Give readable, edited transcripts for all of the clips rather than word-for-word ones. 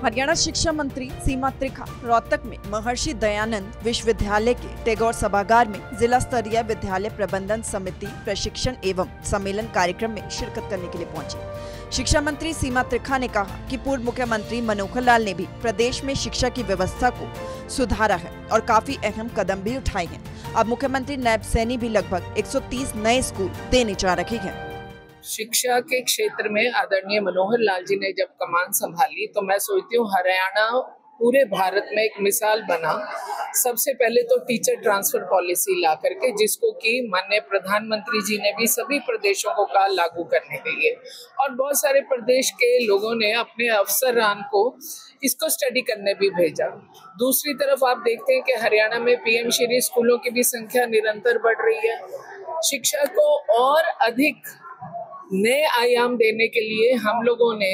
हरियाणा शिक्षा मंत्री सीमा त्रिखा रोहतक में महर्षि दयानंद विश्वविद्यालय के टैगोर सभागार में जिला स्तरीय विद्यालय प्रबंधन समिति प्रशिक्षण एवं सम्मेलन कार्यक्रम में शिरकत करने के लिए पहुंचे। शिक्षा मंत्री सीमा त्रिखा ने कहा कि पूर्व मुख्यमंत्री मनोहर लाल ने भी प्रदेश में शिक्षा की व्यवस्था को सुधारा है और काफी अहम कदम भी उठाए हैं। अब मुख्यमंत्री नायब सैनी भी लगभग 130 नए स्कूल देने जा रहे हैं। शिक्षा के क्षेत्र में आदरणीय मनोहर लाल जी ने जब कमान संभाली तो मैं सोचती हूँ हरियाणा पूरे भारत में एक मिसाल बना। सबसे पहले तो टीचर ट्रांसफर पॉलिसी ला करके, जिसको कि माननीय प्रधानमंत्री जी ने भी सभी प्रदेशों को कहा लागू करने के लिए, और बहुत सारे प्रदेश के लोगों ने अपने अफसरान को इसको स्टडी करने भी भेजा। दूसरी तरफ आप देखते हैं कि हरियाणा में पीएम श्री स्कूलों की भी संख्या निरंतर बढ़ रही है। शिक्षा को और अधिक नए आयाम देने के लिए हम लोगों ने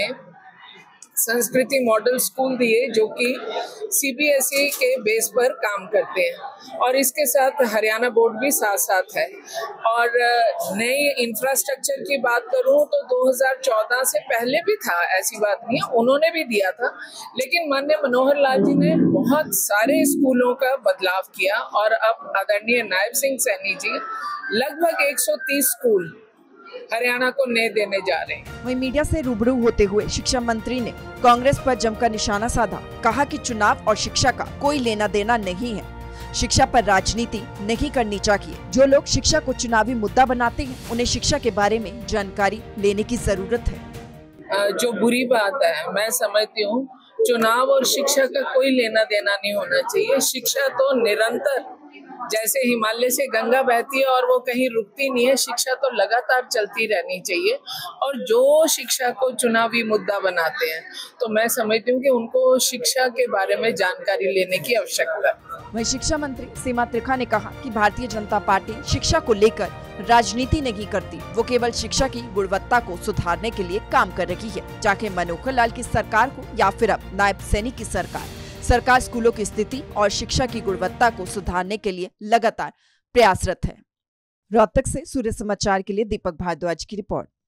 संस्कृति मॉडल स्कूल दिए, जो कि सीबीएसई के बेस पर काम करते हैं, और इसके साथ हरियाणा बोर्ड भी साथ साथ है। और नई इंफ्रास्ट्रक्चर की बात करूं तो 2014 से पहले भी था, ऐसी बात नहीं है, उन्होंने भी दिया था, लेकिन माननीय मनोहर लाल जी ने बहुत सारे स्कूलों का बदलाव किया और अब आदरणीय नायब सिंह सैनी जी लगभग 130 स्कूल हरियाणा को नए देने जा रहे हैं। वहीं मीडिया से रूबरू होते हुए शिक्षा मंत्री ने कांग्रेस पर जमकर निशाना साधा। कहा कि चुनाव और शिक्षा का कोई लेना देना नहीं है, शिक्षा पर राजनीति नहीं करनी चाहिए। जो लोग शिक्षा को चुनावी मुद्दा बनाते हैं, उन्हें शिक्षा के बारे में जानकारी लेने की जरूरत है। जो बुरी बात है, मैं समझती हूँ चुनाव और शिक्षा का कोई लेना देना नहीं होना चाहिए। शिक्षा तो निरंतर, जैसे हिमालय से गंगा बहती है और वो कहीं रुकती नहीं है, शिक्षा तो लगातार चलती रहनी चाहिए। और जो शिक्षा को चुनावी मुद्दा बनाते हैं, तो मैं समझती हूँ कि उनको शिक्षा के बारे में जानकारी लेने की आवश्यकता है। वहीं शिक्षा मंत्री सीमा त्रिखा ने कहा कि भारतीय जनता पार्टी शिक्षा को लेकर राजनीति नहीं करती, वो केवल शिक्षा की गुणवत्ता को सुधारने के लिए काम कर रही है। चाहे मनोहर लाल की सरकार हो या फिर अब नायब सैनी की सरकार स्कूलों की स्थिति और शिक्षा की गुणवत्ता को सुधारने के लिए लगातार प्रयासरत है। रोहतक से सूर्य समाचार के लिए दीपक भारद्वाज की रिपोर्ट।